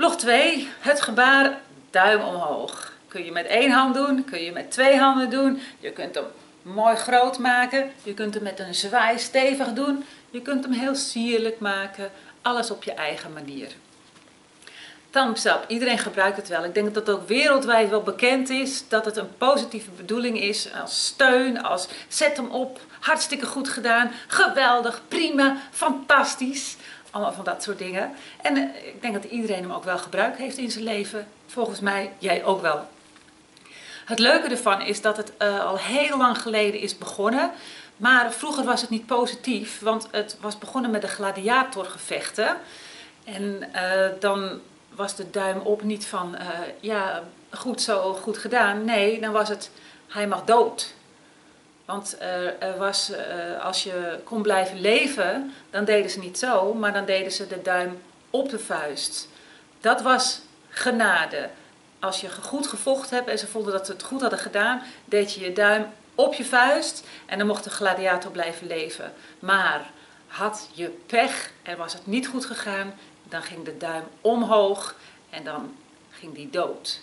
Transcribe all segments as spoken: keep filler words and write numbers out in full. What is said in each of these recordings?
Blog twee, het gebaar duim omhoog. Kun je met één hand doen, kun je met twee handen doen. Je kunt hem mooi groot maken. Je kunt hem met een zwaai stevig doen. Je kunt hem heel sierlijk maken. Alles op je eigen manier. Thumbs up, iedereen gebruikt het wel. Ik denk dat het ook wereldwijd wel bekend is dat het een positieve bedoeling is als steun, als zet hem op, hartstikke goed gedaan, geweldig, prima, fantastisch. Allemaal van dat soort dingen. En uh, ik denk dat iedereen hem ook wel gebruikt heeft in zijn leven. Volgens mij, jij ook wel. Het leuke ervan is dat het uh, al heel lang geleden is begonnen. Maar vroeger was het niet positief, want het was begonnen met de gladiatorgevechten. En uh, dan was de duim op niet van, uh, ja, goed zo, goed gedaan. Nee, dan was het, hij mag dood. Want uh, er was, uh, als je kon blijven leven, dan deden ze niet zo, maar dan deden ze de duim op de vuist. Dat was genade. Als je goed gevochten hebt en ze vonden dat ze het goed hadden gedaan, deed je je duim op je vuist en dan mocht de gladiator blijven leven. Maar had je pech en was het niet goed gegaan, dan ging de duim omhoog en dan ging die dood.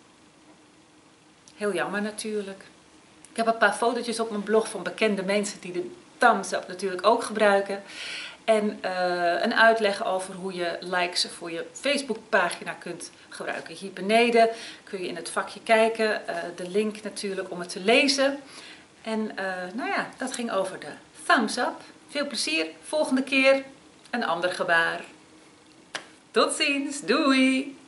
Heel jammer natuurlijk. Ik heb een paar fotootjes op mijn blog van bekende mensen die de thumbs up natuurlijk ook gebruiken. En uh, een uitleg over hoe je likes voor je Facebookpagina kunt gebruiken. Hier beneden kun je in het vakje kijken. Uh, de link natuurlijk om het te lezen. En uh, nou ja, dat ging over de thumbs up. Veel plezier. Volgende keer een ander gebaar. Tot ziens. Doei!